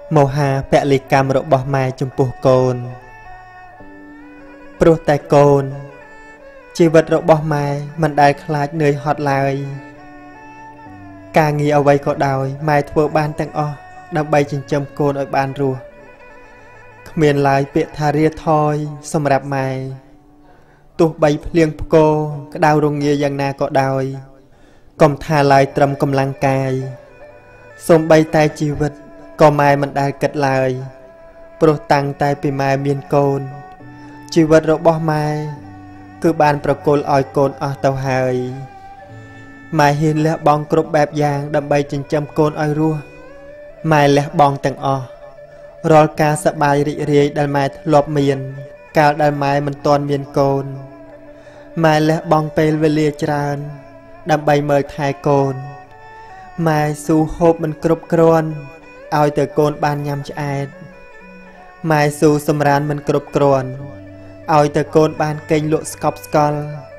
mô hà bẹ lì cam rộ bó mai chùm pù côn Pru tay côn Chi vật rộ bó mai mình đài khlách nơi hot lại Ca nghi ở vây có đòi mai thua ban tăng o đâm bay chân châm côn ở ban rùa Miền lại biệt thà ria thôi xâm rạp mai Tu bay liêng cô cái đau rung nghia dân na có đòi Còn thà lại trầm cầm lăng cài Xông bay tay chi vật có mai mình đài cất lại Pro tăng tay bì mai miền côn Chi vật rộ bó mai Cứ ban pro côn oi côn ở tàu hài Mai hiền lẽ bong cục bẹp giang đâm bay chân châm côn oi rùa Mai lẽ bong tầng o Rol ca sắp bài rị rị đàn mai lộp miền Cao đàn mai mình toàn miền côn Mai lẽ bong bèl về lia tràn Đâm bay mời thai côn Mai su hộp mình cục krôn Ôi từ côn ban nhằm cho ai Mai su xâm rán mình cục krôn Ôi từ côn ban kênh lộ skop skol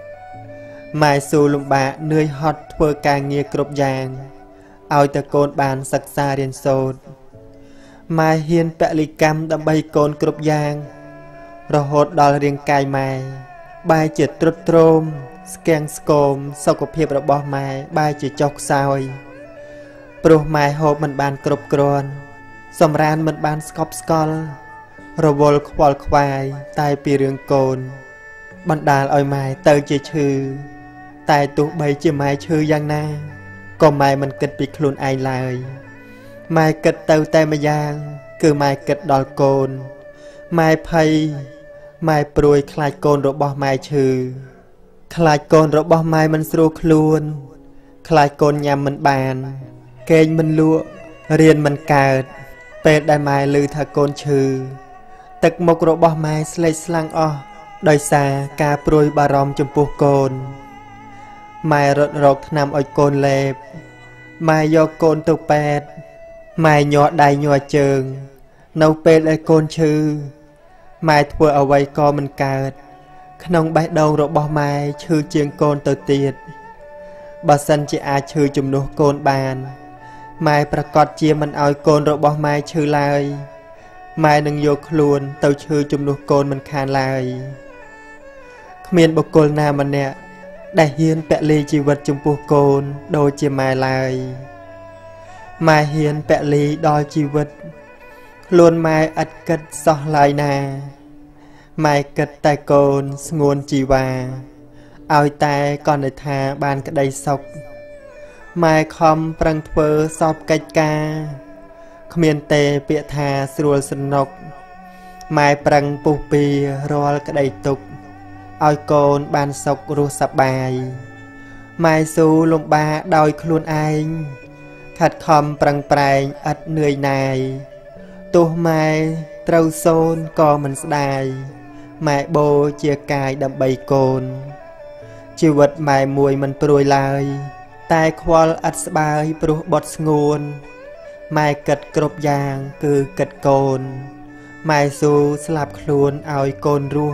Mai su lụng bạ nơi hot thua ca nghe cục giang Ôi từ côn ban sắc xa riêng sốt Mai hiên bẹ lì cam đâm bay côn cục giang Rồi hốt đo riêng cài mai Bài chỉ trút trôm Skeng skom Sau cuộc hiệp rồi bỏ mai Bài chỉ chọc xôi Pru mai hộp mình bàn cục krôn Xâm rán mình bàn skop skol Rồi vô khwal khwai Tai bì rương côn Bạn đàn ôi mai tơ chê chư Tai tụ bay chê mai chư giang na Còn mai mình kịch bị khuôn ai lại Mai kịch tàu tay mà giang Cứ mai kịch đòi côn Mai phây Mai prui khai côn rồi bỏ mai chư Khai côn rồi bỏ mai mình sưu khuôn Khai côn nhằm mình bàn Kênh mình lụa Riêng mình cạt Pết đại mai lư thả côn chư Tực một rồi bỏ mai slay slang o Đôi xa ca prui bà rõm chùm pù côn Mai rốt rốt nằm ôi côn lẹp Mai do côn tụ pết Mai nhỏ đầy nhỏ chừng Nâu pết ơi côn chư Mai thua ở vây co mình cạt Nông bách đầu rồi bỏ mai chư chiêng côn tự tiệt Bà sân chị ai chư chùm nụ côn bàn Mai bà cọt chia mình ôi côn rồi bỏ mai chư lại Mai nâng vô khuôn tàu chư chùm nụ côn mình khan lại Miền bọc côn nào mà nè Đại hiên bẹ ly chi vật chùm pù côn Đôi chia mai lại Mai hiên bẹ ly đôi chi vật Luôn mai ất kết xót lại nà Mai kết tay côn nguồn chi và Ôi tay còn để thà bàn cái đầy sọc Mai khom prăng thơ sọp cách ca Miền tê bịa thà srul sân nọc Mai prăng bù bì rôl cái đầy tục Ôi côn bàn sọc rô sạp bài Mai su lông ba đôi khuôn anh Thật khom prăng prang ất nơi này Tu mai trâu xôn co mình đài Mai bô chia cài đâm bay côn Chiều vật mai mùi mình prui lại Tai khwal ất bài pru bọt nguồn Mai kịch cục giang cứ kịch côn Mai su slap khuôn ôi côn rùa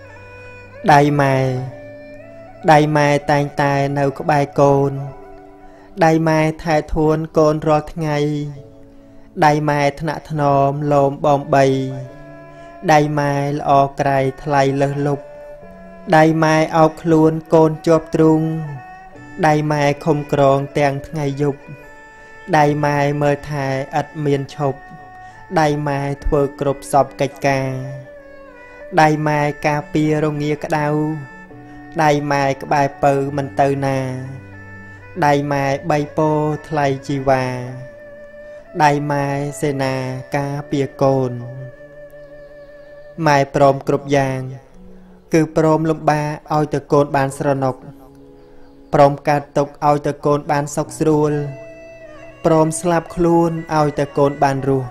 Đài mai tàn tài nâu có bài côn Đài mai thai thuôn côn rốt ngay Đài mai thna thnom lôm bom bay Đài mai lọ cài thay lơ lục Đài mai ọc luôn côn chộp trung Đài mai không krong tàng ngày dục Đài mai mơ thai ất miền chụp Đài mai thua cục sọp cách ca Đài mai ca pia rong nghia cả đau Đài mai cái bài pơ mình tơ nà Đài mai bay po thay chi và Đài mai xe nà ca pia côn Mai prom cục giang Cứ prom lông ba ôi từ côn bàn sơ nọc Prom ca tục ôi từ côn bàn sọc srul Prom slap khuôn ôi từ côn bàn rùa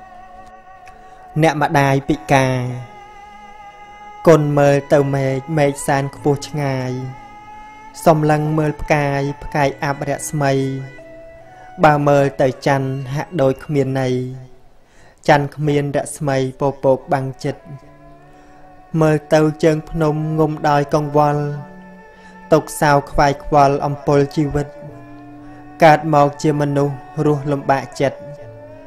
Nẹ mà đài bị cà Côn mơ tàu mê san khô ch ngài Xông lăng mơ pkai áp rẽ smay Bà mơ tàu chăn hạ đôi khmiên này Chăn khmiên rẽ smay bồ bột bằng chịch Mơ tàu chân phnom ngông đòi con vol Tục sao khoai khoal ông pol chi vật Cát mọc chia manu ruh lom bạ chật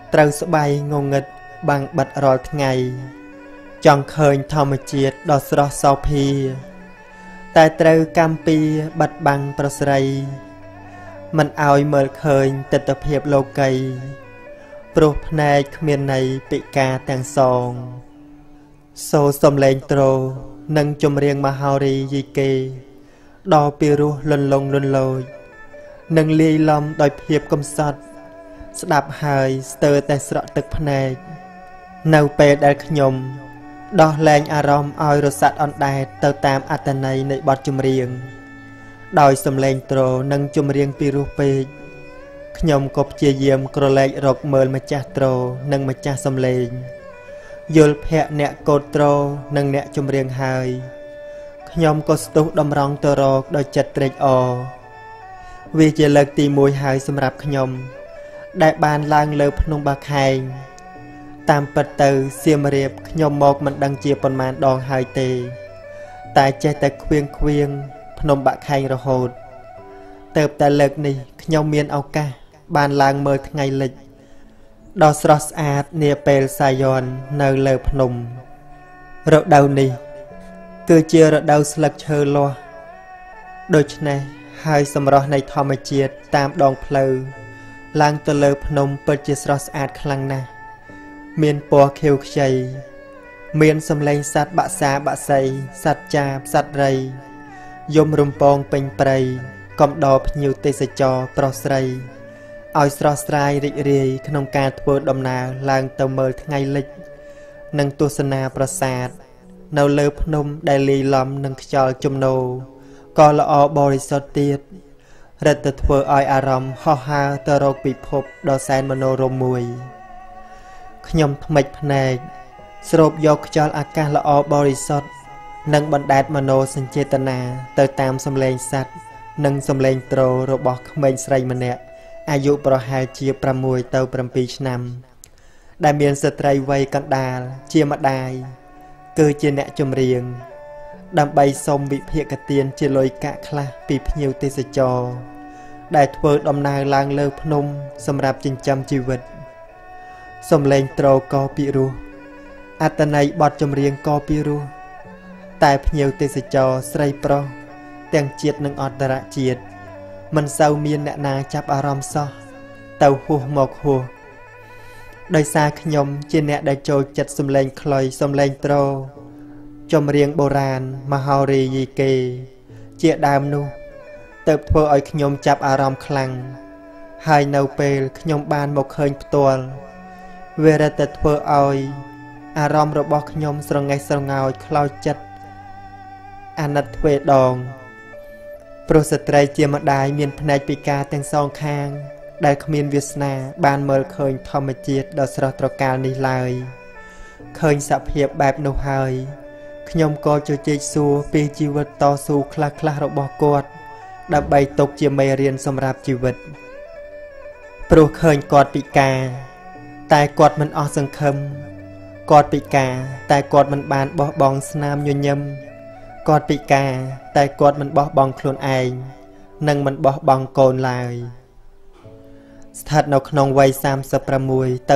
ត្រូវស្បៃងងឹតបាំងបិទរាល់ថ្ងៃចង់ឃើញធម្មជាតិដ៏ស្រស់សោភាតែត្រូវកម្មពីបាត់បាំងប្រស្រីមិនឲ្យមើលឃើញទិដ្ឋភាពលោកីព្រោះភ្នែកគ្មានន័យពិការទាំងសងសូរសំឡេងទ្រនិងចម្រៀងមហោរីយីគេដ៏ពីរោះលន់លងលន់លយនិងលាយឡំដោយភាពកំសត់ស្ដាប់ហើយស្ទើរតែស្រក់ទឹកភ្នែកនៅពេលដែលខ្ញុំដោះលែងអារម្មណ៍ឲ្យរសាត់អណ្ដែតទៅតាមអត្ថន័យនៃបទចម្រៀងដោយសំឡេងទ្រនិងចម្រៀងពីរោះពេកខ្ញុំក៏ព្យាយាមក្រឡេករកមើលម្ចាស់ទ្រនិងម្ចាស់សំឡេងយល់ភ័ក្រអ្នកកោតទ្រនិងអ្នកចម្រៀងហើយខ្ញុំក៏ស្ទុះតម្រង់ទៅរកដោយចិត្តត្រេកអរវាជាលើកទី1ហើយសម្រាប់ខ្ញុំដែលបានឡើងលើភ្នំបាខែងតាមពិតទៅសៀមរាបខ្ញុំមកមិនដឹងជាប៉ុន្មានដងហើយទេតែចេះតែខ្វៀងភ្នំបាខែងរហូតទៅតែលើកនេះខ្ញុំមានឱកាសបានឡើងមើលថ្ងៃលិចដ៏ស្រស់ស្អាតនាពេលសាយ័ន្តនៅលើភ្នំរដូវនេះគឺជារដូវស្លឹកឈើលាស់ដូច្នេះហើយសម្រស់នៃធម្មជាតិតាមដងផ្លូវឡើងទៅលើភ្នំពិតជាស្រស់ស្អាតខ្លាំងណាស់មានពណ៌ខៀវខ្ចីមានសំឡេងសត្វបក្សាបក្សីសត្វចាបសត្វរីយំរំពងពេញព្រៃកំដរភ្ញៀវទេសចរប្រុសស្រីឲ្យស្រស់ស្រាយរីករាយក្នុងការធ្វើដំណើរឡើងទៅមើលថ្ងៃលិចនិងទស្សនាប្រាសាទនៅលើភ្នំដែលលាយឡំនឹងខ្យល់ជំនោរក៏ល្អបរិសុទ្ធទៀតរឹតតែធ្វើឲ្យអារម្មណ៍ហោះហើរទៅរកពិភពដ៏សែនមនោរម្យមួយខ្ញុំថ្មិចភ្នែកស្រូបយកខ្យល់អាកាសល្អបរិសុទ្ធនិងបណ្ដែតមនោសញ្ចេតនាទៅតាមសំឡេងសត្វនិងសំឡេងទ្ររបស់ក្មេងស្រីម្នាក់អាយុប្រហែលជា6ទៅ7ឆ្នាំដែលមានស្ត្រីវ័យកណ្ដាលជាម្ដាយគឺជាអ្នកចម្រៀងដើម្បីសុំវិភាគទានជាលុយកាក់ខ្លះពីភ្ញៀវទេសចរដែលធ្វើដំណើរឡើងលើភ្នំសម្រាប់ចិញ្ចឹមជីវិតសំឡេងទ្រក៏ពីរោះអត្ថន័យបទចម្រៀងក៏ពីរោះតែភ្ញៀវទេសចរស្រីប្រុសទាំងជាតិនិងអន្តរជាតិមិនសូវមានអ្នកណាចាប់អារម្មណ៍សោះទៅហួសមកហួសដោយសារខ្ញុំជាអ្នកដែលចូលចិត្តសំឡេងខ្លុយសំឡេងទ្រចម្រៀងបុរាណមហោរីយីគេជាដើមនោះទើបធ្វើឲ្យខ្ញុំចាប់អារម្មណ៍ខ្លាំងហើយនៅពេលខ្ញុំបានមកឃើញផ្ទាល់វារឹតតែធ្វើឲ្យអារម្មណ៍របស់ខ្ញុំស្រងេះស្រងោចខ្លោចចិត្តអាណិតទ្វេដងព្រោះស្ត្រីជាម្ដាយមានភ្នែកពិការទាំងសងខាងដែលគ្មានវាសនាបានមើលឃើញធម្មជាតិដ៏ស្រស់ត្រកាលនេះឡើយឃើញសភាពបែបនោះហើយខ្ញុំក៏ជជែកសួរពីជីវិតតស៊ូខ្លះៗរបស់គាត់ដើម្បីទុកជាមេរៀនសម្រាប់ជីវិតព្រោះឃើញគាត់ពិការតែគាត់មិនអស់សង្ឃឹមគាត់ពិការតែគាត់មិនបានបោះបង់ស្នាមញញឹមគាត់ពិការតែគាត់មិនបោះបង់ខ្លួនឯងនិងមិនបោះបង់កូនឡើយស្ថិតនៅក្នុងវ័យ36ទៅ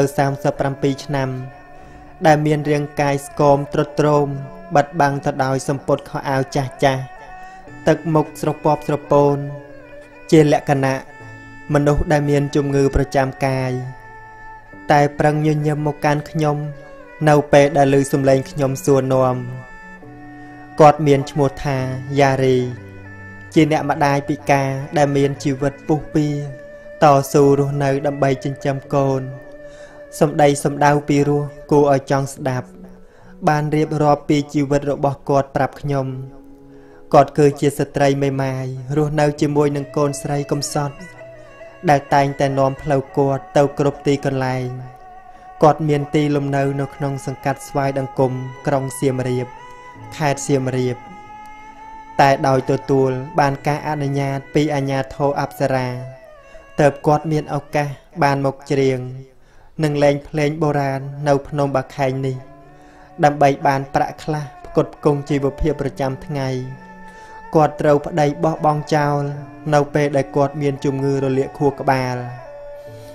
37ឆ្នាំដែលមានរាងកាយស្គមទ្រុឌទ្រោមបិទបាំងទៅដោយសម្ពត់ខោអាវចាស់ទឹកមុខស្រពាប់ស្រពោនជាលក្ខណៈមនុស្សដែលមានជំងឺប្រចាំកាយតែប្រឹងញញឹមមកកាន់ខ្ញុំនៅពេលដែលឮសំឡេងខ្ញុំសួរនាំគាត់មានឈ្មោះថាយ៉ារីជាអ្នកម្ដាយពិការដែលមានជីវិតពុះពៀតស៊ូរស់នៅដើម្បីចិញ្ចឹមកូនសម្ដីសម្ដៅពីរោះគួរឲ្យចង់ស្ដាប់បានរៀបរាប់ពីជីវិតរបស់គាត់ប្រាប់ខ្ញុំគាត់គឺជាស្ត្រីមេម៉ាយរស់នៅជាមួយនឹងកូនស្រីកំសត់ដែលតែងតែនាំផ្លូវគាត់ទៅគ្រប់ទីកន្លែងគាត់មានទីលំនៅនៅក្នុងសង្កាត់ស្វាយដង្គមក្រុងសៀមរាបខេត្តសៀមរាបតែដោយទទួលបានការអនុញ្ញាតពីអាជ្ញាធរអប្សរាទើបគាត់មានឱកាសបានមកច្រៀងនិងលេងភ្លេងបុរាណនៅភ្នំបាខែងនេះដើម្បីបានប្រាក់ខ្លះផ្គត់ផ្គង់ជីវភាពប្រចាំថ្ងៃគាត់ត្រូវប្តីបោះបង់ចោលនៅពេលដែលគាត់មានជំងឺរលាកខួរក្បាល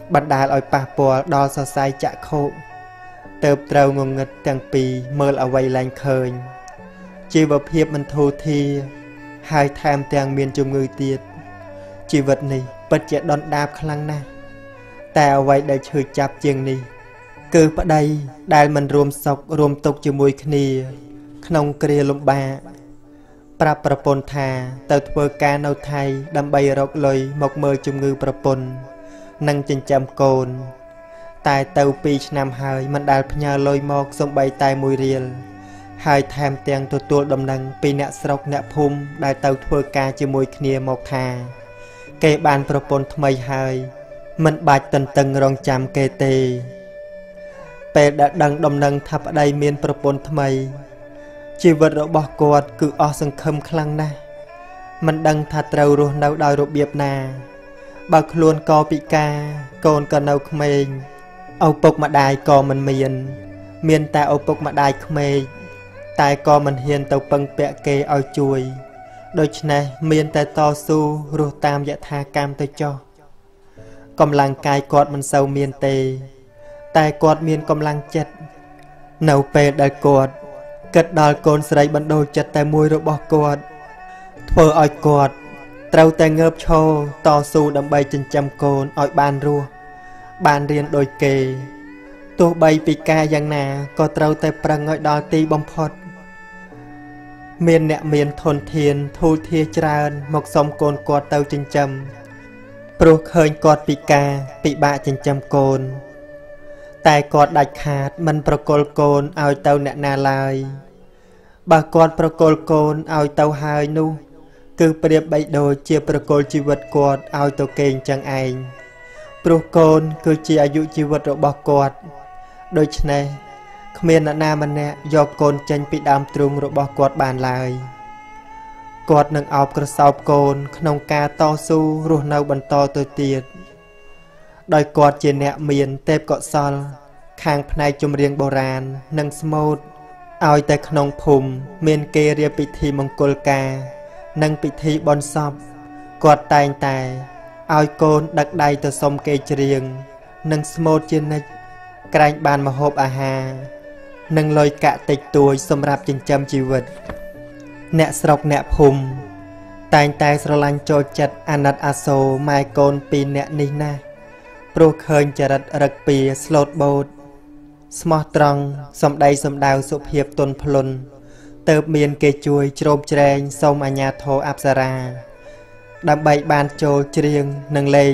បណ្ដាលឲ្យប៉ះពាល់ដល់សរសៃចក្ខុទៅត្រូវងងឹតទាំងពីរមើលអ្វីឡើងឃើញជីវភាពមិនធូរធារហើយថែមទាំងមានជំងឺទៀតជីវិតនេះពិតជាដុនដាបខ្លាំងណាស់តែអ្វីដែលឈឺចាប់ជាងនេះគឺប្តីដែលមិនរួមសុខរួមទុក្ខជាមួយគ្នាក្នុងគ្រាលំបាកប្រាប់ប្រពន្ធថាទៅធ្វើការនៅថៃដើម្បីរកលុយមកមើលជំងឺប្រពន្ធនិងចិញ្ចឹមកូនតែទៅ2ឆ្នាំហើយមិនដែលផ្ញើលុយមកសូម្បីតែ1រៀលហើយថែមទាំងទទួលដំណឹងពីអ្នកស្រុកអ្នកភូមិដែលទៅធ្វើការជាមួយគ្នាមកថាគេបានប្រពន្ធថ្មីហើយមិនបាច់តន្ទឹងរង់ចាំគេទេពេលដែលដឹងដំណឹងថាប្តីមានប្រពន្ធថ្មីជីវិតរបស់គាត់គឺអស់សង្ឃឹមខ្លាំងណាស់មិនដឹងថាត្រូវរស់នៅដោយរបៀបណាបើខ្លួនក៏ពិការកូនក៏នៅក្មេងឪពុកម្ដាយក៏មិនមានតែឪពុកម្ដាយក្មេកតែក៏មិនហ៊ានទៅពឹងពាក់គេឲ្យជួយដូច្នេះមានតែតស៊ូរស់តាមយថាកម្មទៅចុះកម្លាំងកាយគាត់មិនសូវមានទេតែគាត់មានកម្លាំងចិត្តនៅពេលដែលគាត់គិតដល់កូនស្រីបណ្ដូលចិត្តតែមួយរបស់គាត់ធ្វើឲ្យគាត់ត្រូវតែងើបឈរតស៊ូដើម្បីចិញ្ចឹមកូនឲ្យបានរស់បានរៀនដូចគេទោះបីពិការយ៉ាងណាក៏ត្រូវតែប្រឹងឲ្យដល់ទីបំផុតមានអ្នកមានធនធានធូរធារច្រើនមកសុំកូនគាត់ទៅចិញ្ចឹមព្រោះឃើញគាត់ពិការពិបាកចិញ្ចឹមកូនតែគាត់ដាច់ខាតមិនប្រគល់កូនឲ្យទៅអ្នកណាឡើយបើគាត់ប្រគល់កូនឲ្យទៅហើយនោះគឺប្រៀបបីដូចជាប្រគល់ជីវិតគាត់ឲ្យទៅគេអញ្ចឹងឯងព្រោះកូនគឺជាអាយុជីវិតរបស់គាត់ដូច្នេះគ្មានអ្នកណាម្នាក់យកកូនចេញពីដើមទ្រូងរបស់គាត់បានឡើយគាត់នឹងអោបក្រសោបកូនក្នុងការតស៊ូរស់នៅបន្តទៅទៀតដោយគាត់ជាអ្នកមានទេពកោសល្យខាងផ្នែកចម្រៀងបុរាណនិងស្មូតឲ្យតែក្នុងភូមិមានគេរៀបពិធីមង្គលការនិងពិធីបុណ្យសពគាត់តែងតែឲ្យកូនដឹកដៃទៅសុំគេច្រៀងនិងស្មូតជានិច្ចក្រែងបានម្ហូបអាហារនិងលុយកាក់តិចតួចសម្រាប់ចិញ្ចឹមជីវិតអ្នកស្រុកអ្នកភូមិតែងតែស្រឡាញ់ចូលចិត្តអាណិតអាសូរម៉ែកូនពីរនាក់នេះណាស់ព្រោះឃើញចរិតរឹកពីស្លូតបូតស្មោះត្រង់សម្ដីសម្ដៅសុភាពទន់ភ្លន់ទៅមានគេជួយជ្រោមជ្រែងសូមអាជ្ញាធរអប្សរាដើម្បីបានចូលច្រៀងនិងលេង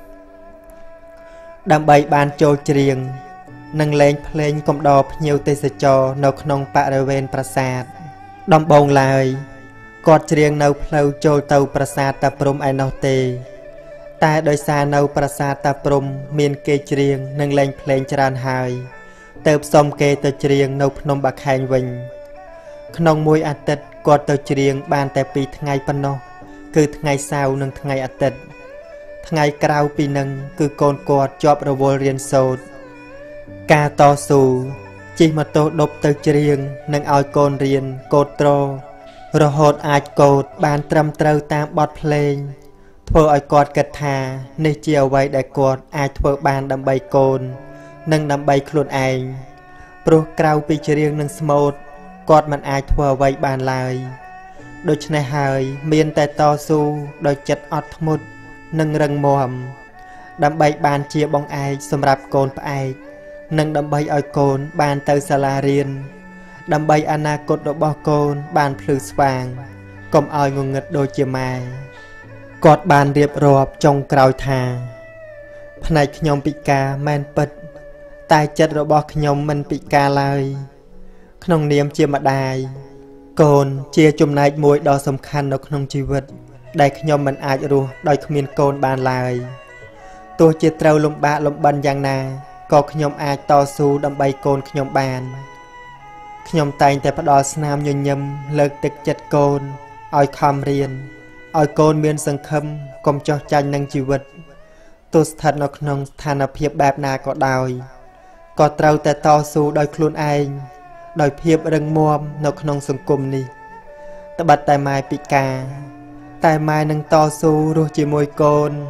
ភ្លេងកំដរភ្ញៀវទេសចរនៅក្នុងបរិវេណប្រាសាទដំបងឡើយគាត់ច្រៀងនៅផ្លូវចូលទៅប្រាសាទតាព្រំឯណោះទេតែដោយសារនៅប្រាសាទតាព្រំមានគេច្រៀងនិងលេងភ្លេងច្រើនហើយទៅផ្សំគេទៅច្រៀងនៅភ្នំបាខែងវិញក្នុងមួយអាទិត្យគាត់ទៅច្រៀងបានតែ2ថ្ងៃប៉ុណ្ណោះគឺថ្ងៃសៅរ៍និងថ្ងៃអាទិត្យថ្ងៃក្រៅពីនឹងគឺកូនគាត់ជាប់រវល់រៀនសូត្រការតស៊ូជិះម៉ូតូដប់ទៅច្រៀងនិងឲ្យកូនរៀនកូតត្ររហូតអាចកូតបានត្រឹមត្រូវតាមបទភ្លេងធ្វើឲ្យគាត់គិតថានេះជាអ្វីដែលគាត់អាចធ្វើបានដើម្បីកូននិងដើម្បីខ្លួនឯងព្រោះក្រៅពីច្រៀងនិងស្មូតគាត់មិនអាចធ្វើអ្វីបានឡើយដូច្នេះហើយមានតែតស៊ូដោយចិត្តអត់ធ្មត់និងរឹងមាំដើម្បីបានជាបងឯកសម្រាប់កូនផ្អែកនិងដើម្បីឲ្យកូនបានទៅសាលារៀនដើម្បីអនាគតរបស់កូនបានភ្លឺស្វាងកុំឲ្យងងឹតដូចជាម៉ែគាត់បានរៀបរាប់ចុងក្រោយថាផ្នែកខ្ញុំពិការមែនពិតតែចិត្តរបស់ខ្ញុំមិនពិការឡើយក្នុងនាមជាម្ដាយកូនជាចំណែកមួយដ៏សំខាន់នៅក្នុងជីវិតដែលខ្ញុំមិនអាចរស់ដោយគ្មានកូនបានឡើយទោះជាត្រូវលំបាកលំបិនយ៉ាងណាក៏ខ្ញុំអាចតស៊ូដើម្បីកូនខ្ញុំបានខ្ញុំតែងតែផ្ដល់ស្នាមញញឹមលើកទឹកចិត្តកូនឲ្យខំរៀនឲ្យកូនមានសង្ឃឹមកុំចោះចាញ់នឹងជីវិតទោះស្ថិតនៅក្នុងស្ថានភាពបែបណាក៏ដោយក៏ត្រូវតែតស៊ូដោយខ្លួនឯងដោយភាពរឹងមាំនៅក្នុងសង្គមនេះត្បិតតែម៉ែពិការតែម៉ែនឹងតស៊ូរស់ជាមួយកូន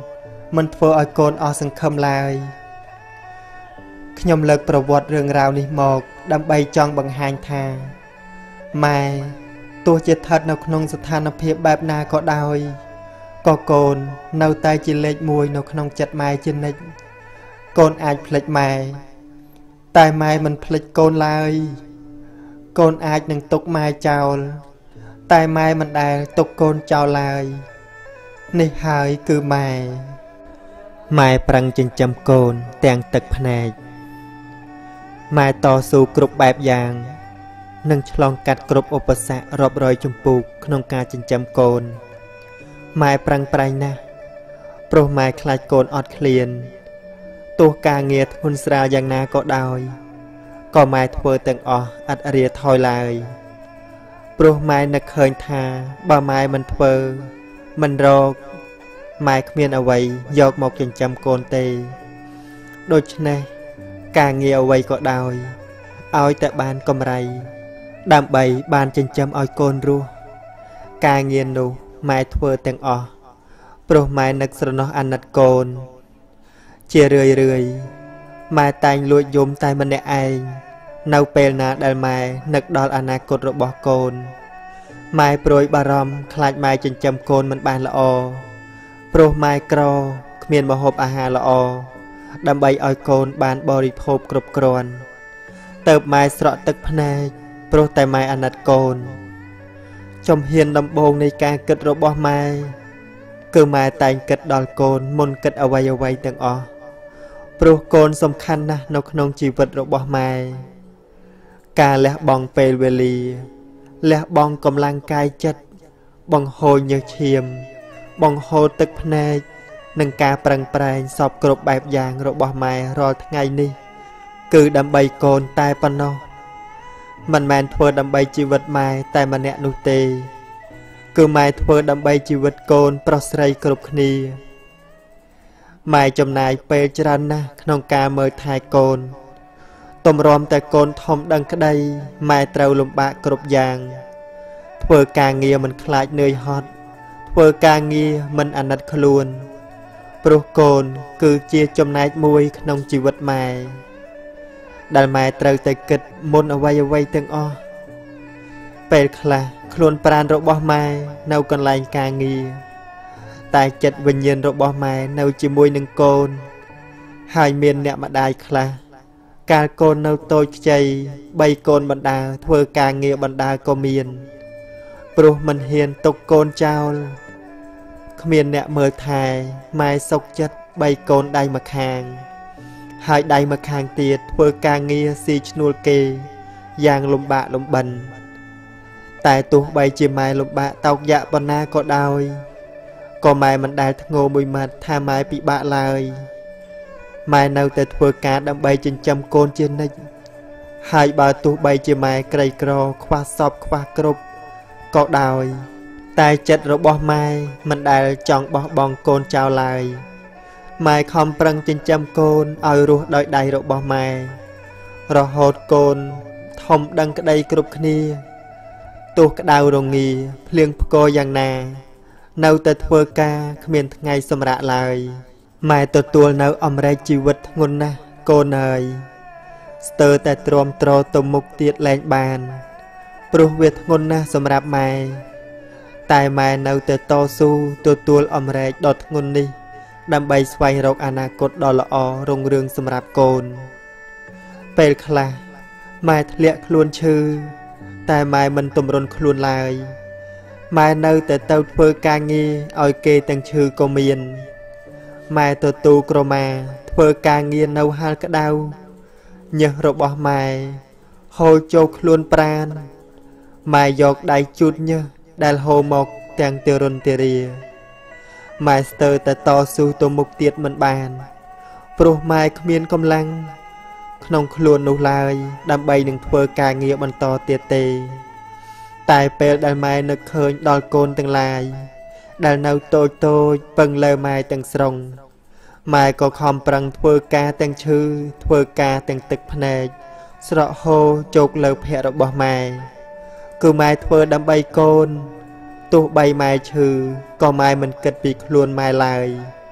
មិនធ្វើឲ្យកូនអស់សង្ឃឹមឡើយខ្ញុំលើកប្រវត្តិរឿងរ៉ាវនេះមកដើម្បីចង់បង្ហាញថាម៉ែទោះជាស្ថិតនៅក្នុងស្ថានភាពបែបណាក៏ដោយក៏កូននៅតែជាលេខ1នៅក្នុងចិត្តម៉ែជានិច្ចកូនអាចភ្លេចម៉ែតែម៉ែមិនភ្លេចកូនឡើយកូនអាចនឹងទុកម៉ែចោលតែម៉ែមិនដែលទុកកូនចោលឡើយនេះហើយគឺម៉ែប្រឹងចិញ្ចឹមកូនទាំងទឹកភ្នែកម៉ែតស៊ូគ្រប់បែបយ៉ាងនិងឆ្លងកាត់គ្រប់ឧបសគ្គរាប់រយជំពូកក្នុងការចិញ្ចឹមកូនម៉ែប្រឹងប្រែងណាស់ព្រោះម៉ែខ្លាចកូនអត់ឃ្លានទោះការងារធ្ងន់ស្រាលយ៉ាងណាក៏ដោយក៏ម៉ែធ្វើទាំងអស់ឥតរាថយឡើយព្រោះម៉ែនឹកឃើញថាបើម៉ែមិនធ្វើមិនរកម៉ែគ្មានអ្វីយកមកចិញ្ចឹមកូនទេដូច្នេះការងារអ្វីក៏ដោយឲ្យតែបានកម្រៃដើម្បីបានចិញ្ចឹមឲ្យកូនរស់ការងារនោះម៉ែធ្វើទាំងអស់ព្រោះម៉ែនឹកស្រណោះអាណិតកូនជារឿយម៉ែតែងលួចយំតែម្នាក់ឯងនៅពេលណាដែលម៉ែនឹកដល់អនាគតរបស់កូនម៉ែព្រួយបារម្ភខ្លាចម៉ែចិញ្ចឹមកូនមិនបានល្អព្រោះម៉ែក្រគ្មានម្ហូបអាហារល្អដើម្បីឲ្យកូនបានបរិភោគគ្រប់គ្រាន់ទៅម៉ែស្រក់ទឹកភ្នែកព្រោះតែម៉ែអាណិតកូនជំហានដំបូងនៃការគិតរបស់ម៉ែគឺម៉ែតែងគិតដល់កូនមុនគិតអ្វីទាំងអស់ព្រោះកូនសំខាន់ណាស់នៅក្នុងជីវិតរបស់ម៉ែការលះបង់ពេលវេលាលះបង់កម្លាំងកាយចិត្តបង្ហូរញើសឈាមបង្ហូរទឹកភ្នែកនិងការប្រឹងប្រែងសពគ្រប់បែបយ៉ាងរបស់ម៉ែរាល់ថ្ងៃនេះគឺដើម្បីកូនតែប៉ុណ្ណោះមិនមែនធ្វើដើម្បីជីវិតម៉ែតែម្នាក់នោះទេគឺម៉ែធ្វើដើម្បីជីវិតកូនប្រុសស្រីគ្រប់គ្នាម៉ែចំណាយពេលច្រើនណាស់ក្នុងការមើលថែកូនទម្រាំតែកូនធំដឹងក្តីម៉ែត្រូវលំបាកគ្រប់យ៉ាងធ្វើការងារមិនខ្លាចនឿយហត់ធ្វើការងារមិនអាណិតខ្លួនព្រោះកូនគឺជាចំណែកមួយក្នុងជីវិតម៉ែដែលម៉ែត្រូវតែគិតមុនអ្វីទាំងអស់ពេលខ្លះខ្លួនប្រាណរបស់ម៉ែនៅកន្លែងការងារតែចិត្តវិញ្ញាណរបស់ម៉ែនៅជាមួយនឹងកូនហើយមានអ្នកម្ដាយខ្លះកាលកូននៅតូចខ្ចី3កូនបណ្ដាធ្វើការងារបណ្ដាក៏មានព្រោះមិនហ៊ានទុកកូនចោលគ្មានអ្នកមើលថែម៉ែសុកចិត្ត3កូនដៃម្ខាងហើយដៃម្ខាងទៀតធ្វើការងារស៊ីឈ្នួលគេយ៉ាងលំបាកលំបិនតែទោះបីជាម៉ែលំបាកតោកយ៉ាក់ប៉ុណ្ណាក៏ដោយក៏ម៉ែមិនដែលធ្ងោមួយម៉ាត់ថាម៉ែពិបាកឡើយម៉ែនៅតែធ្វើការដើម្បីចិញ្ចឹមកូនជានិច្ចហើយបើទោះបីជាម៉ែក្រីក្រខ្វះសពខ្វះគ្រប់ក៏ដោយតែចិត្តរបស់ម៉ែមិនដែលចង់បោះបង់កូនចោលឡើយម៉ែខំប្រឹងចិញ្ចឹមកូនឲ្យរស់ដោយដៃរបស់ម៉ែរហូតកូនធំដឹងក្តីគ្រប់គ្នាទោះក្តៅរងាភ្លៀងផ្គរយ៉ាងណានៅតែធ្វើការគ្មានថ្ងៃសម្រាកឡើយម៉ែទទួលនៅអំរែកជីវិតធ្ងន់ណាស់កូនអើយស្ទើរតែទ្រាំទ្រទៅមុខទៀតលែងបានព្រោះវាធ្ងន់ណាស់សម្រាប់ម៉ែតែម៉ែនៅតែតស៊ូទទួលអំរែកដ៏ធ្ងន់នេះដើម្បីស្វែងរកអនាគតដ៏ល្អរុងរឿងសម្រាប់កូនពេលខ្លះម៉ែធ្លាក់ខ្លួនឈឺតែម៉ែមិនទម្រុនខ្លួនឡើយម៉ែនៅតែទៅធ្វើការងារឲ្យគេទាំងឈឺក៏មានម៉ែទទួលក្រមាធ្វើការងារនៅហាលក្តៅញើសរបស់ម៉ែហូរចូលខ្លួនប្រាណម៉ែយកដៃជូតញើសដែលហូរមកទាំងទារុនទារាម៉ែស្ទើរតែតស៊ូទៅមុខទៀតមិនបានព្រោះម៉ែគ្មានកម្លាំងក្នុងខ្លួននោះឡើយដើម្បីនឹងធ្វើការងារបន្តទៀតទេតែពេលដែលម៉ែនឹកឃើញដល់កូនទាំងឡាយដែលនៅតូចពឹងលើម៉ែទាំងស្រុងម៉ែក៏ខំប្រឹងធ្វើការទាំងឈឺធ្វើការទាំងទឹកភ្នែកស្រក់ហូរជោគលើភ័ក្ររបស់ម៉ែគឺម៉ែធ្វើដើម្បីកូនទោះបីម៉ែឈឺក៏ម៉ែមិនគិតពីខ្លួនម៉ែឡើយ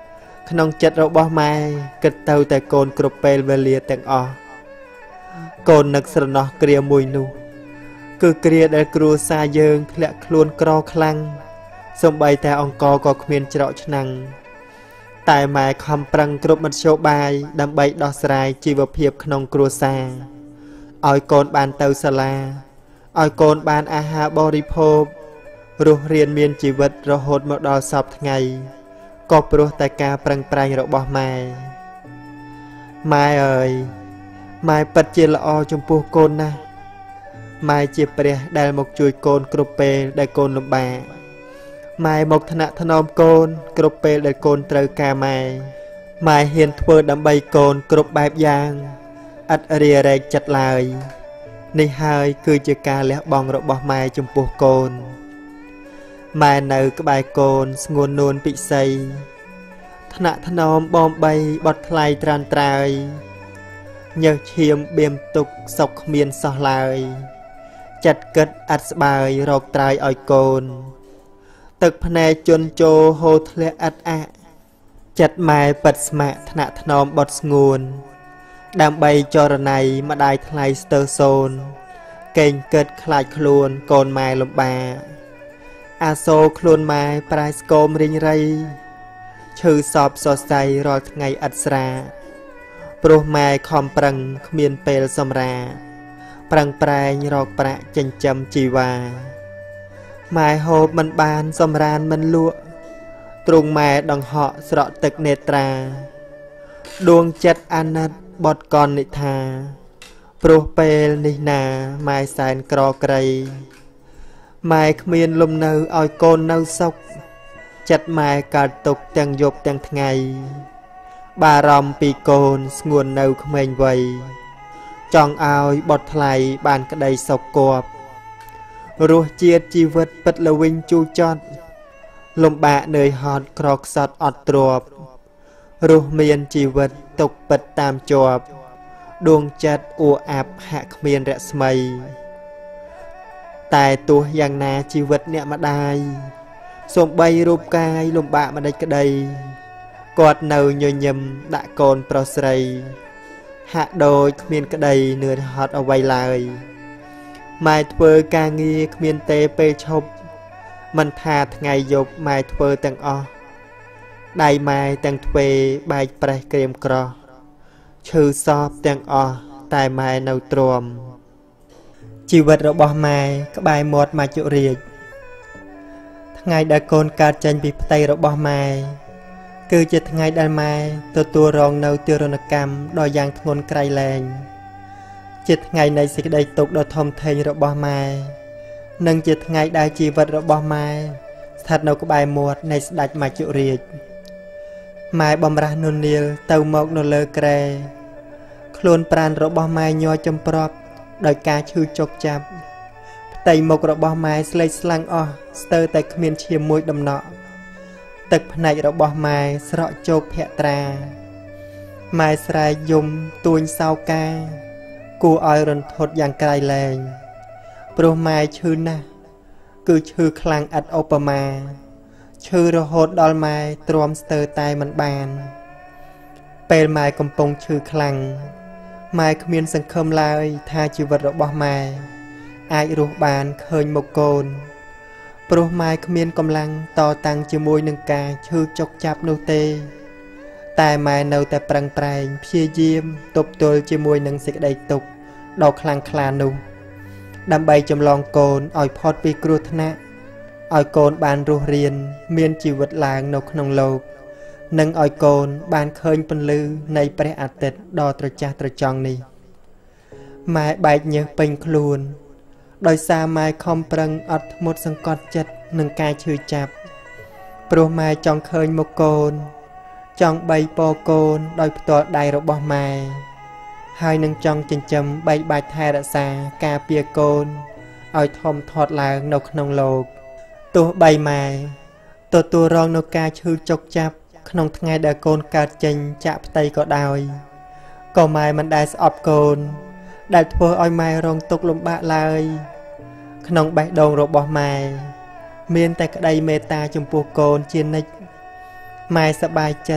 ក្នុងចិត្តរបស់ម៉ែគិតទៅតែកូនគ្រប់ពេលវេលាទាំងអស់កូននឹកស្រណោះគ្រាមួយនោះគឺគ្រាដែលគ្រួសារយើងធ្លាក់ខ្លួនក្រខ្លាំងសូម្បីតែអង្គក៏គ្មានច្រកឆ្នាំងតែម៉ែខំប្រឹងគ្រប់មធ្យោបាយដើម្បីដោះស្រាយជីវភាពក្នុងគ្រួសារឲ្យកូនបានទៅសាលាឲ្យកូនបានអាហារបរិភោគរស់រានមានជីវិតរហូតមកដល់សពថ្ងៃក៏ព្រោះតែការប្រឹងប្រែងរបស់ម៉ែម៉ែអើយម៉ែពិតជាល្អចំពោះកូនណាស់ម៉ែជាព្រះដែលមកជួយកូនគ្រប់ពេលដែលកូនលំបាកម៉ែមកថ្នាក់ថ្នមកូនគ្រប់ពេលដែលកូនត្រូវការម៉ែម៉ែហ៊ានធ្វើដើម្បីកូនគ្រប់បែបយ៉ាងឥតរារែកចិត្តឡើយនេះហើយគឺជាការលះបង់របស់ម៉ែចំពោះកូនម៉ែនៅក្បែរកូនស្ងួននួនពិសីថ្នាក់ថ្នមបំបីបត់ថ្លៃត្រានត្រើយញើសឈាមបៀមទុកសុខគ្មានសោះឡើយចិត្តគិតអត់ស្បើយរកត្រើយឲ្យកូនទឹកភ្នែកជន់ជោហូរធ្លាក់អត់អាក់ចិត្តម៉ែប៉ិតស្មាក់ថ្នាក់ថ្នមបត់ស្ងួនដើម្បីចរណៃម្ដាយថ្លៃស្ទើសូនកេងគិតខ្លាចខ្លួនកូនម៉ែលំបាកអាសូរខ្លួនម៉ែប្រែស្គមរិញរៃឈឺសពសរសៃរាល់ថ្ងៃឥតស្រាព្រោះម៉ែខំប្រឹងគ្មានពេលសម្រាប្រឹងប្រែងរកប្រាក់ចិញ្ចឹមជីវ៉ាម៉ែហូបមិនបានសម្រានមិនលក់ទ្រង់ម៉ែដង្ហក់ស្រក់ទឹកនេត្រាដួងចិត្តអាណិតបត់កននិថាព្រោះពេលនេះណាម៉ែសែនក្រក្រីម៉ែគ្មានលំនៅឲ្យកូននៅសុខចិត្តម៉ែកើតទុកទាំងយប់ទាំងថ្ងៃបារម្ភពីកូនស្ងួននៅក្មេងវ័យចង់ឲ្យបត់ថ្លៃបានក្តីសុខគប់រសជាតិជីវិតពិតល្វីងជូរចត់លំបាកនឿយហត់ក្រខ្សត់អត់ទ្រាំរស់មានជីវិតទុកពិតតាមជាប់ដួងចិត្តអួអាប់ហាក់គ្មានរស្មីតែទោះយ៉ាងណាជីវិតអ្នកម្ដាយសូម្បីរូបកាយលំបាកម្ដេចក្ដីគាត់នៅញញឹមដាក់កូនប្រុសស្រីហាក់ដូចគ្មានក្ដីនឿយហត់អ្វីឡើយម៉ែធ្វើការងារគ្មានទេពេលឈប់មិនថាថ្ងៃយប់ម៉ែធ្វើទាំងអស់ដៃម៉ែទាំងទ្វេបែកប្រេះក្រៀមក្រោះឈឺសពទាំងអស់តែម៉ែនៅទ្រាំជីវិតរបស់ម៉ែក្បែរមាត់មច្ចុរាជថ្ងៃដែលកូនកើតចេញពីផ្ទៃរបស់ម៉ែគឺជាថ្ងៃដែលម៉ែទទួលរងនៅទារុណកម្មដ៏យ៉ាងធ្ងន់ក្រៃលែងជាថ្ងៃនៃសេចក្តីទុក្ខដ៏ធំធេងរបស់ម៉ែនិងជាថ្ងៃដែលជីវិតរបស់ម៉ែស្ថិតនៅក្បែរមាត់នៃស្ដេចមច្ចុរាជម៉ែបំរាស់នុនាលទៅមកនៅលើគ្រែខ្លួនប្រាណរបស់ម៉ែញ័រចំប្រប់ដោយការឈឺចុកចាប់ផ្ទៃមុខរបស់ម៉ែស្លេកស្លាំងអស់ស្ទើរតែគ្មានឈាមមួយដំណក់ទឹកភ្នែករបស់ម៉ែស្រក់ជោគភក្ត្រាម៉ែស្រែកយំទួញសោកាគួរឲ្យរន្ធត់យ៉ាងក្រៃលែងព្រោះម៉ែឈឺណាស់គឺឈឺខ្លាំងឥតឧបមាឈឺរហូតដល់ម៉ែទ្រាំស្ទើរតែមិនបានពេលម៉ែកំពុងឈឺខ្លាំងម៉ែគ្មានសង្ឃឹមឡើយថាជីវិតរបស់ម៉ែអាចរស់បានឃើញមុខកូនព្រោះម៉ែគ្មានកម្លាំងតតាំងជាមួយនឹងការឈឺចុកចាប់នោះទេតែម៉ែនៅតែប្រឹងប្រែងព្យាយាមទប់ទល់ជាមួយនឹងសេចក្តីទុក្ខដ៏ខ្លាំងក្លានោះដើម្បីចម្លងកូនឲ្យផុតពីគ្រោះថ្នាក់ឲ្យកូនបានរស់រានមានជីវិតឡើងនៅក្នុងលោកនិងឲ្យកូនបានឃើញពន្លឺនៃព្រះអាទិត្យដ៏ត្រចះត្រចង់នេះម៉ែបែកញើសពេញខ្លួនដោយសារម៉ែខំប្រឹងអត់ធ្មត់សង្កត់ចិត្តនឹងការឈឺចាប់ព្រោះម៉ែចង់ឃើញមុខកូនចង់បីពរកូនដោយផ្ទាល់ដៃរបស់ម៉ែហើយនឹងចង់ចិញ្ចឹមបីបាច់ថែរក្សាការពារកូនឲ្យធំធាត់ឡើងនៅក្នុងលោកទោះបីម៉ែទទួលរងនឹងការឈឺចុកចាប់ក្នុងថ្ងៃដែលកូនកើតចេញចាក់ផ្ទៃក៏ដោយក៏ម៉ែមិនដែលស្អប់កូនដែលធ្វើឲ្យម៉ែរងទុក្ខលំបាកឡើយក្នុងបេះដូងរបស់ម៉ែមានតែក្តីមេត្តាចំពោះកូនជានិច្ចម៉ែសប្បាយចិត្ត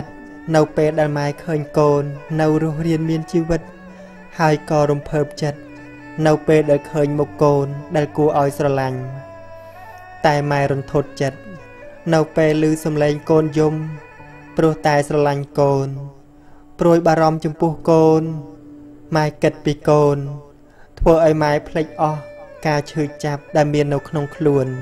nâu pe đal mai khơi cồn nâu rô riêng miên chi vật hai co rùm phợp chật nâu pe đal khơi một cồn đal cua oi sờ lành tai mai run thốt chật nâu pe lư xâm lên cồn yum pro tai sờ lành cồn prôi bà ròm chum pu cồn mai kịch pi cồn thua ai mai plek o ca chư chạp đa miên nâu không khuôn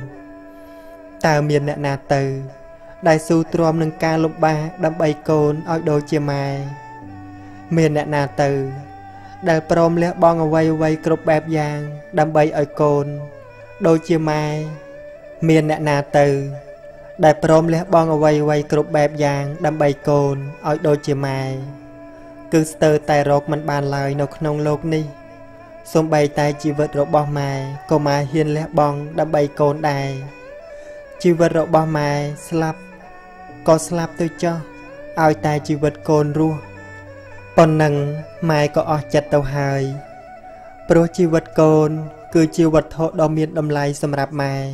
ta miên nẹ nà từ đại su tròm nâng ca lục ba đâm bay cồn oi đôi chia mai miên nẹ nà từ đại prom lẽ bong ở vay cướp bẹp giang đâm bay oi cồn đôi chia mai miên nẹ nà từ đại prom lẽ bong ở vay cướp bẹp giang đâm bay cồn oi đôi chia mai cứ sờ tai rọc mình bàn lời nâu không lục ni xôm bay tai chi vật rộ bò mai cô mai hiên lẽ bong đâm bay cồn đài chi vật rộ bò mai slap có slap tôi cho ai tai chi vật cồn rùa còn nâng mai có ở chặt tàu hài pro chi vật cồn cứ chi vật thọ đo miên đâm lai xâm rạp mai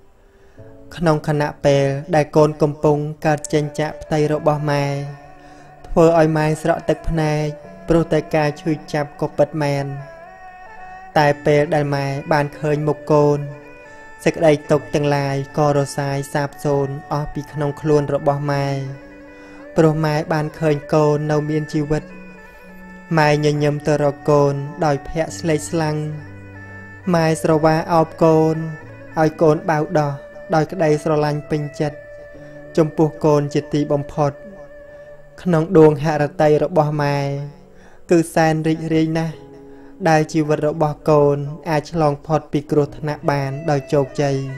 khăn khăn nạ bè đại cồn cầm pung cả chênh chạp tay rộ bò mai thơ oi mai sọ tật này pro tay ca chui chạp có bật mèn tại bè đại mai bàn khơi một cồn sẽ đầy tục từng lại co rô sai sạp xôn ở bị khăn khuôn rộ bò mai pro mai bàn khơi cồn nâu miên chi vật mai nhờ nhầm tờ rô cồn đòi phẹ slay slang mai sro va ọc cồn oi cồn bao đỏ đòi cái đầy sro lanh bình chật trong buộc cồn chỉ tì bông phọt khăn đuông hạ ra tay rộ bò mai cứ san rị rị na đại chi vật rộ bò cồn ai lòng phọt bị cột nạ bàn đòi chột chay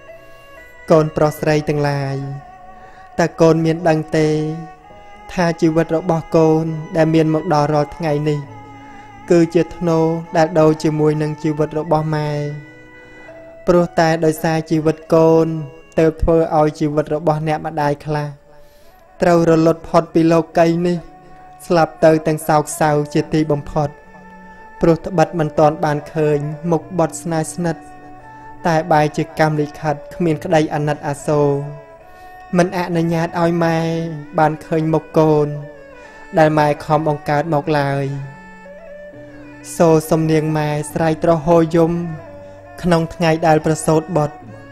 cồn prosray từng lại ta cồn miền đăng tê tha chi vật rộ bò cồn đã miền một đò rồi ngày này cứ chết nô đã đầu chỉ mùi nâng chi vật rộ bò mai pro ta đòi xa chi vật cồn tớ thơ oi chi vật rộ bò nẹ mà đại khla trâu rồi lột phọt bị lô cây ni slap tơ tăng sao chia ti bông phọt pro thợ bật mình toàn bàn khơi một bọt snai snat tại bài chỉ cam lịch khát miền cái đây ăn nát aso mình ạ nơi nhát oi mai bàn khơi một cồn đại mai khom ông cát một lời xô xông niềng mai sài trò hôi yum khăn ngày đại prasot bọt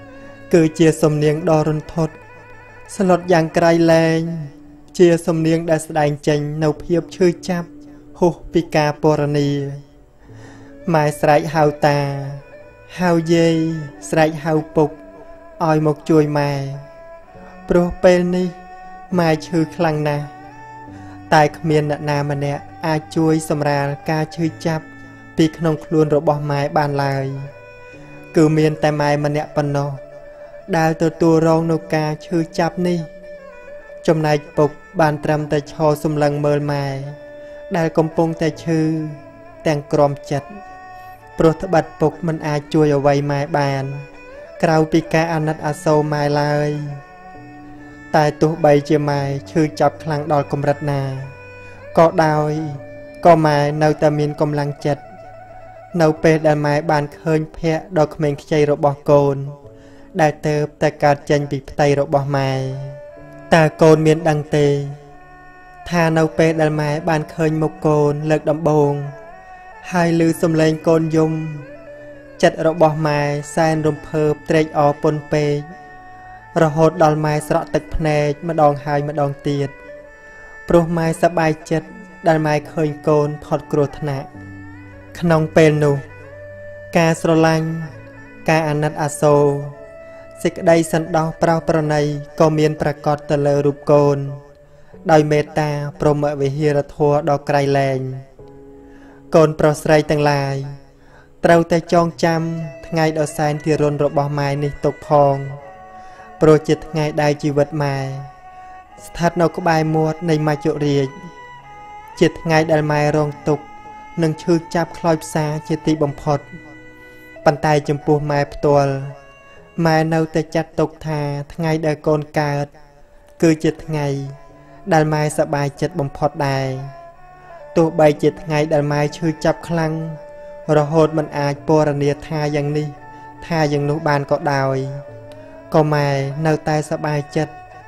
cứ chia xông niềng đo run thốtสลดอย่างไกลแรงเชียสมเนียงได้แสดงจริงในเพียบชื่อจับหุปิกาปรณีหมายสายหาวตาหาวเยยสายหาวปุกอ้อยหมกช่วยมาโปรเปลนี่หมายชื่อคลังนาตายขมิ้นนามันเนี่ยอาช่วยสำราญกาชื่อจับปีขนมคลุนรบหมายบานลายคือเมียนแต่หมายมันเนี่ยปนโนได้ตัวรองนกกาชื่อจับนี่จมนายปกบานตรำแต่ชอสมลังเมิลมาได้กำปงแต่ชื่อแต่งกรอมจัดโปรดบัดปกมันอาช่วยเอาไว้ไม้บานกล่าวปีกาอนัตอาโซไม้ลายตายตัวใบเจียไม้ชื่อจับคลังดอลกมรัตนาก็ดาวก็ไม้เนาตามินกำลังจัดเนาเป็ดได้ไม้บานเคยแพะดอกเมงใจรบโกนได้เติบแต่การจันปีไตรบไม้ตาโกนเมียนดังเตทาเนาเป็ดได้ไม้บานเคยมกโกนเลิกดำบงให้ลือสมเลงโกนยมจัดรบไม้แซนรมเพิบเตรอปนเปย์ระหดดอลไม้สระตึกแผนมาดองหายมาดองเตียดโปรไม้สบายจัดได้ไม้เคยโกนพอดกรธนะขนองเป็นนูกาสรลังกาอนัตอาโซสิกได้สันดอกเปล่าประนัยก็เมียนประกอบตะเลรูปโกนโดยเมตตาโปรเมวิหิรทัวดอกไกรแรงโกนโปรสไรต่างลายเต้าแต่จองจำไงดอกแซนที่รนรบไม้ในตกพองโปรจิตไงได้จีวิตมาสถัดนกบายมวดในมาจุเรียจิตไงได้ไม้รองตกหนึ่งชื่อจับคลอยซาจิติบมพดปันไตจมปูไม้ตัวไม้เนาแต่จัดตกทาไงได้โกนกาดคือจิตไงได้ไม้สบายจิตบมพดได้ตัวใบจิตไงได้ไม้ชื่อจับคลังระหดมันอาจปรเนียทาอย่างนี้ทาอย่างนุบานก็ดาวก็ไม้เนาแต่สบายจิต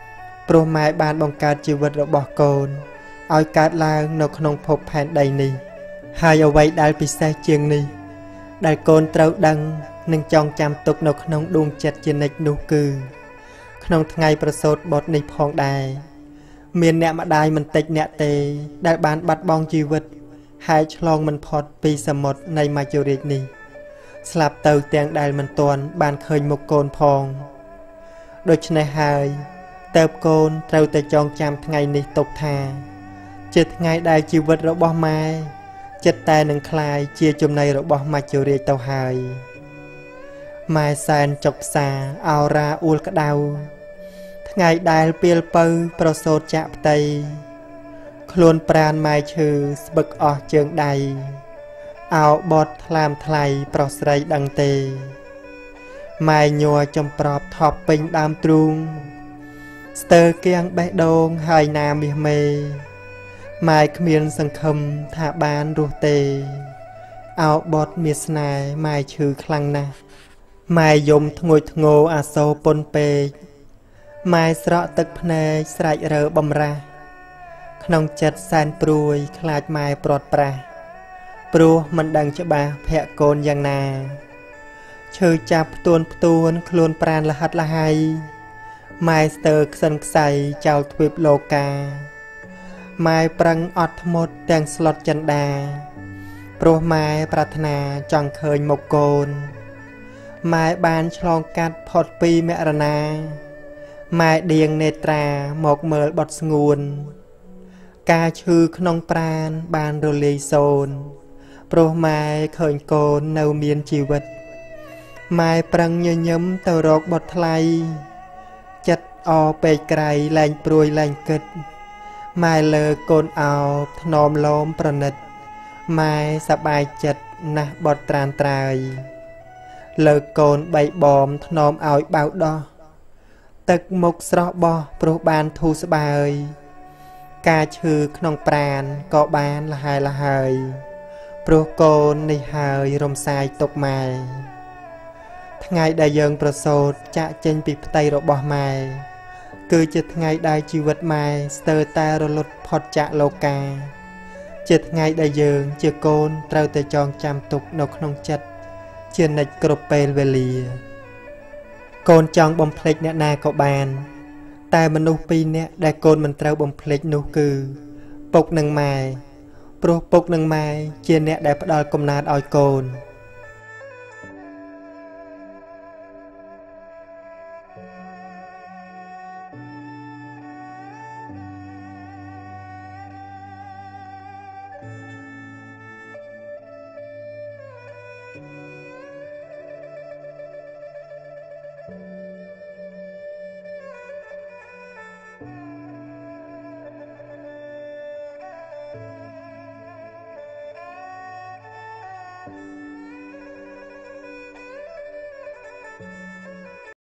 ព្រោះម៉ែបានបង្កើតជីវិតរបស់កូនឲ្យកើតឡើងនៅក្នុងភពផែនដីនេះហើយអ្វីដែលពិសេសជាងនេះដែលកូនត្រូវដឹងនិងចងចាំទុកនៅក្នុងដួងចិត្តជានិច្ចនោះគឺក្នុងថ្ងៃប្រសូតបុត្រនេះផងដែរមានអ្នកម្ដាយមិនតិចអ្នកទេដែលបានបាត់បង់ជីវិតហើយឆ្លងមិនផុតពីសមុទ្រនៃមច្ចុរាជនេះស្លាប់ទៅទាំងដែលមិនទាន់បានឃើញមុខកូនផងដូច្នេះហើយតើបកូនត្រូវតែចងចាំថ្ងៃនេះទុកថាជាថ្ងៃដែលជីវិតរបស់ម៉ែចិត្តតែនឹងคลายជាចំណីរបស់មច្ចុរាជទៅហើយម៉ែសែនចុកផ្សាអោរាអួលក្តៅថ្ងៃដែលពីលពៅប្រសូតចាក់ផ្ទៃខ្លួនប្រានម៉ែឈឺស្បឹកអស់ជើងដៃអោបត់ថ្លាមថ្លៃប្រុសស្រីដឹងទេម៉ែញ័រចំប្រប់ថប់ពេញដើមទ្រូងស្ទើរគៀងបេះដូងហើយណាមាសមេម៉ែគ្មានសង្ឃឹមថាបានរស់ទេអោបត់មានស្នេហ៍ម៉ែឈឺខ្លាំងណាស់ម៉ែយំធ្ងួយធ្ងរអាសូរពុនពេកម៉ែស្រក់ទឹកភ្នែកស្រែករើបំរាស់ក្នុងចិត្តសែនព្រួយខ្លាចម៉ែព្រាត់ប្រាស់ព្រោះមិនដឹងច្បាស់ភ័ក្រកូនយ៉ាងណាឈើចាប់ផ្ទួនខ្លួនប្រានលហិតលហៃម៉ែស្ទើរខ្សិនខ្សៃចោលទ្វីបលោកាម៉ែប្រឹងអត់ធ្មត់ទាំងស្លុតចិន្តាព្រោះម៉ែប្រាថ្នាចង់ឃើញមុខកូនម៉ែបានឆ្លងកាត់ផុតពីមរណាម៉ែដៀងនេត្រាមកមើលបត់ស្ងួនការឈឺក្នុងប្រាណបានរលាយសូន្យព្រោះម៉ែឃើញកូននៅមានជីវិតម៉ែប្រឹងញញឹមទៅរកបុត្រថ្លៃចិត្តអពេកក្រៃលែងព្រួយលែងគិតម៉ែលើកូនអោបថ្នមលោមប្រណិតម៉ែសប្បាយចិត្តណាស់បុត្រត្រានត្រើយលើកូនបីបំថ្នមឲ្យបៅដោះទឹកមុខស្រស់បោះព្រោះបានធូរស្បើយការឈឺក្នុងប្រាណក៏បានលហើយលហើយព្រោះកូននេះហើយរំសាយទុកម៉ែថ្ងៃដែលយើងប្រសូតចាក់ចេញពីផ្ទៃរបស់ម៉ែគឺជាថ្ងៃដែលជីវិតម៉ែស្ទើរតែរលត់ផុតចាកលោកាជាថ្ងៃដែលយើងជាកូនត្រូវតែចងចាំទុកនៅក្នុងចិត្តជានិច្ចគ្រប់ពេលវេលាកូនចង់បំភ្លេចអ្នកណាក៏បានតែមនុស្សពីរនាក់ដែលកូនមិនត្រូវបំភ្លេចនោះគឺពុកនិងម៉ែព្រោះពុកនិងម៉ែជាអ្នកដែលផ្ដល់កំណើតឲ្យកូន